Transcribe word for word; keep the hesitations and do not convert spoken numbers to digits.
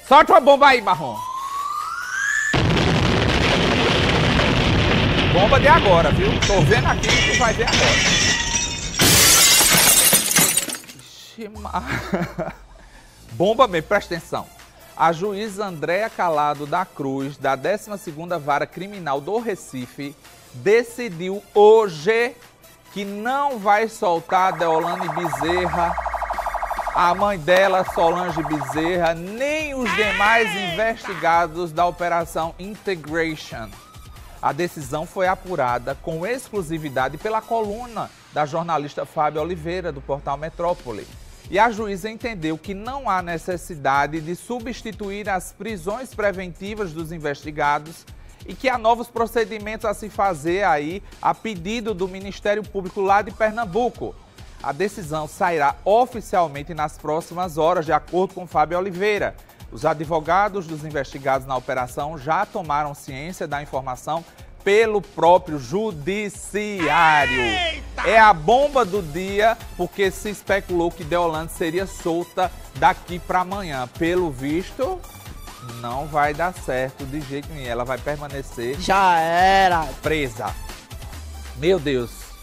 Solta uma bomba aí, Marrom. Bomba de agora, viu? Tô vendo aqui que tu vai ver agora. Ixi, mar... Bomba mesmo, presta atenção. A juíza Andréa Calado da Cruz, da décima segunda Vara Criminal do Recife, decidiu hoje que não vai soltar a Deolane Bezerra, a mãe dela, Solange Bezerra, nem os demais investigados da Operação Integration. A decisão foi apurada com exclusividade pela coluna da jornalista Fábio Oliveira, do portal Metrópole. E a juíza entendeu que não há necessidade de substituir as prisões preventivas dos investigados e que há novos procedimentos a se fazer aí a pedido do Ministério Público lá de Pernambuco. A decisão sairá oficialmente nas próximas horas, de acordo com Fábio Oliveira. Os advogados dos investigados na operação já tomaram ciência da informação pelo próprio judiciário. Eita! É a bomba do dia, porque se especulou que Deolane seria solta daqui para amanhã. Pelo visto, não vai dar certo de jeito nenhum. Ela vai permanecer... Já era! Presa. Meu Deus.